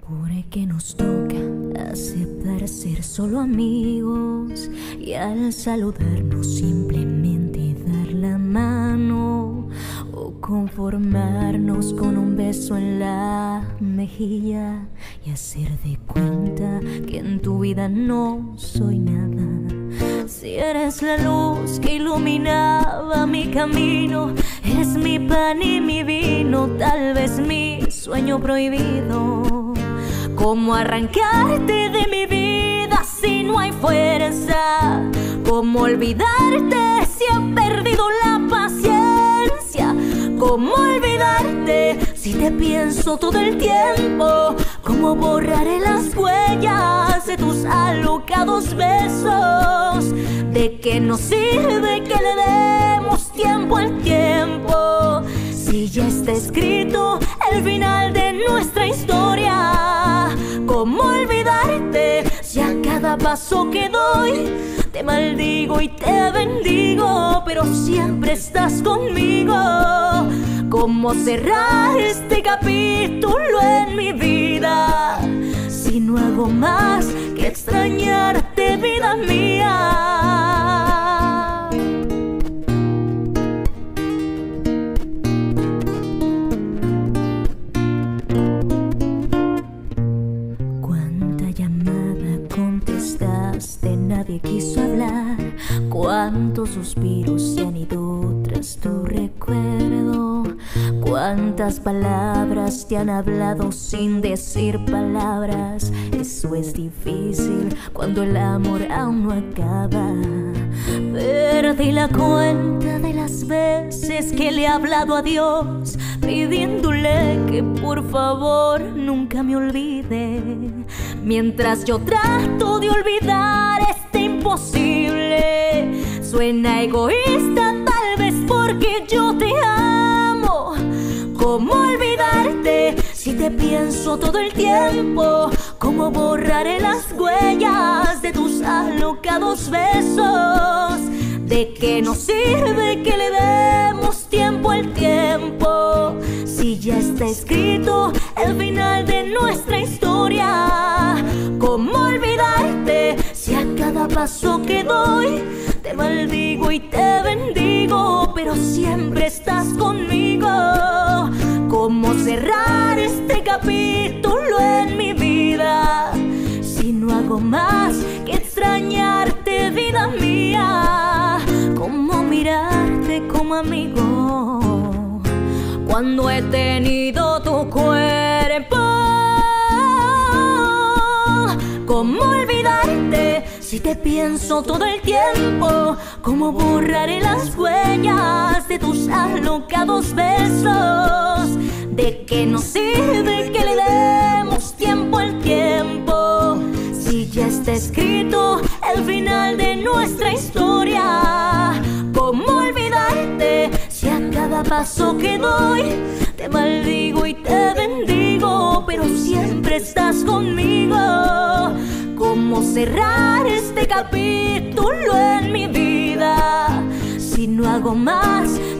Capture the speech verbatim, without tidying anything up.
Porque nos toca aceptar ser solo amigos y al saludarnos simplemente dar la mano o conformarnos con un beso en la mejilla y hacer de cuenta que en tu vida no soy nada. Si eres la luz que iluminaba mi camino, eres mi pan y mi vino, tal vez mi sueño prohibido. ¿Cómo arrancarte de mi vida si no hay fuerza? ¿Cómo olvidarte si he perdido la paciencia? ¿Cómo olvidarte si te pienso todo el tiempo? ¿Cómo borraré las huellas de tus alocados besos? ¿De qué nos sirve que le demos tiempo al tiempo si ya está escrito el final de nuestra historia? ¿Cómo olvidarte si a cada paso que doy te maldigo y te bendigo, pero siempre estás conmigo? ¿Cómo cerrar este capítulo en mi vida si no hago más que extrañarte, vida mía? Nadie quiso hablar. Cuántos suspiros se han ido tras tu recuerdo. Cuántas palabras te han hablado sin decir palabras. Eso es difícil cuando el amor aún no acaba. Perdí la cuenta de las veces que le he hablado a Dios pidiéndole que por favor nunca me olvide. Mientras yo trato de olvidar este imposible. Suena egoísta tal vez porque yo te amo. ¿Cómo olvidarte si te pienso todo el tiempo? ¿Cómo borraré las huellas de tus alocados besos? ¿De qué nos sirve que le demos tiempo al tiempo si ya está escrito el final de nuestra historia? ¿Cómo olvidarte si a cada paso que doy te maldigo y te bendigo, pero siempre estás conmigo? ¿Cómo cerrar este capítulo en mi vida si no hago más que extrañarte, vida mía? ¿Cómo mirarte como amigo cuando he tenido tu cuerpo? ¿Cómo olvidarte si te pienso todo el tiempo? ¿Cómo borraré las huellas de tus alocados besos? ¿De qué nos sirve que le demos tiempo al tiempo si ya está escrito el final de nuestra historia? ¿Cómo olvidarte si a cada paso que doy te maldigo y te bendigo, pero siempre estás conmigo? ¿Cómo cerrar este capítulo en mi vida si no hago más